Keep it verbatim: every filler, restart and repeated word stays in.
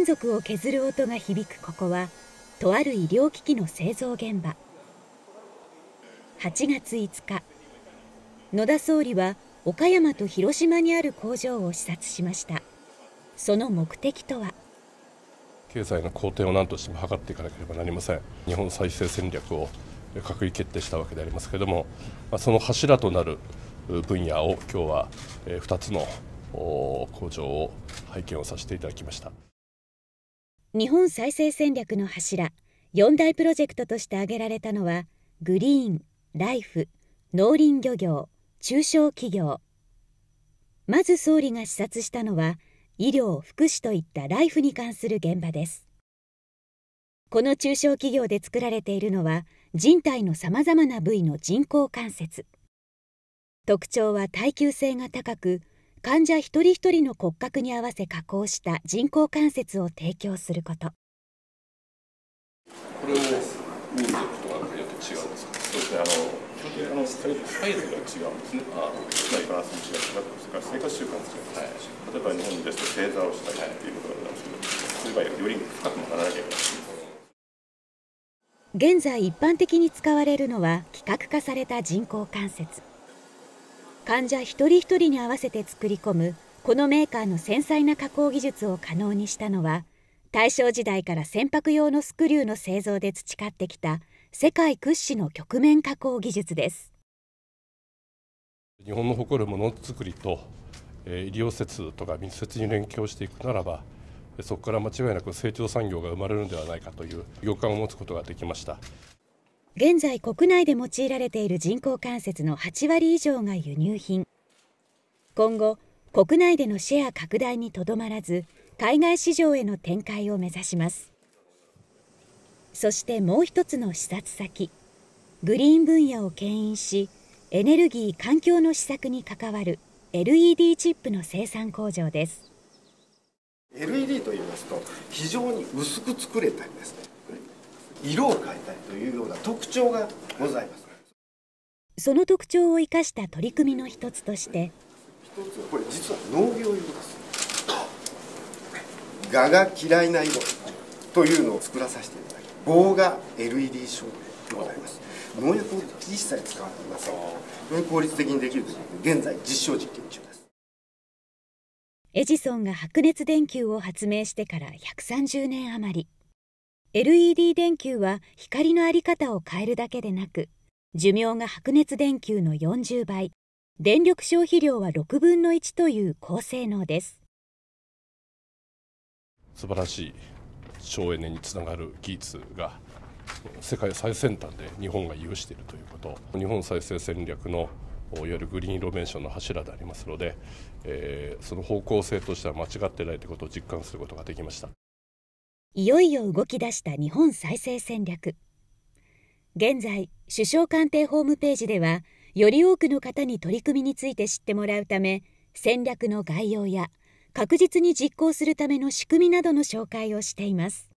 金属を削る音が響くここは、とある医療機器の製造現場。はちがついつか、野田総理は岡山と広島にある工場を視察しました。その目的とは。 経済の好転を何としても図っていかなければなりません。日本再生戦略を閣議決定したわけでありますけれども、その柱となる分野を今日はふたつの工場を拝見をさせていただきました。 日本再生戦略の柱よん大プロジェクトとして挙げられたのは、グリーン、ライフ、農林漁業、中小企業。まず総理が視察したのは、医療・福祉といったライフに関する現場です。この中小企業で作られているのは、人体のさまざまな部位の人工関節。特徴は耐久性が高く、患者一人一人の骨格に合わせ加工した人工関節を提供すること。 これを民族とかによって違うんですか？そうですね、あの基本的にあのサイズが違うんですね。ああ、つまりバランスも違う、それから生活習慣も違う、はい、例えば日本ですと正座をしたりっていうことがあるんですけど、それがより深くもならなきゃいけない。 現在一般的に使われるのは規格化された人工関節。患者一人一人に合わせて作り込むこのメーカーの繊細な加工技術を可能にしたのは、大正時代から船舶用のスクリューの製造で培ってきた世界屈指の曲面加工技術です。 日本の誇るものづくりと医療施設とか密接に連携をしていくならば、そこから間違いなく成長産業が生まれるのではないかという予感を持つことができました。 現在国内で用いられている人工関節のはちわり以上が輸入品。今後国内でのシェア拡大にとどまらず、海外市場への展開を目指します。そしてもう一つの視察先、グリーン分野を牽引し、エネルギー・環境の施策に関わる エルイーディー チップの生産工場です。 エルイーディー といいますと、非常に薄く作れたりですね、色を変えたりというような特徴がございます。 その特徴を生かした取り組みの一つとして、 一つはこれ実は農業用です。蛾が嫌いな色というのを作らさせていただき、棒が エルイーディー 照明でございます。農薬を一切使われていません。非常に効率的にできるということで、現在実証実験中です。 エジソンが白熱電球を発明してからひゃくさんじゅうねん余り。エルイーディー 電球は光のあり方を変えるだけでなく、寿命が白熱電球のよんじゅうばい、電力消費量はろくぶんのいちという高性能です。 素晴らしい省エネにつながる技術が世界最先端で日本が有しているということ、日本再生戦略のいわゆるグリーンイノベーションの柱でありますので、えー、その方向性としては間違ってないということを実感することができました。 いよいよ動き出した日本再生戦略。現在、首相官邸ホームページでは、より多くの方に取り組みについて知ってもらうため、戦略の概要や確実に実行するための仕組みなどの紹介をしています。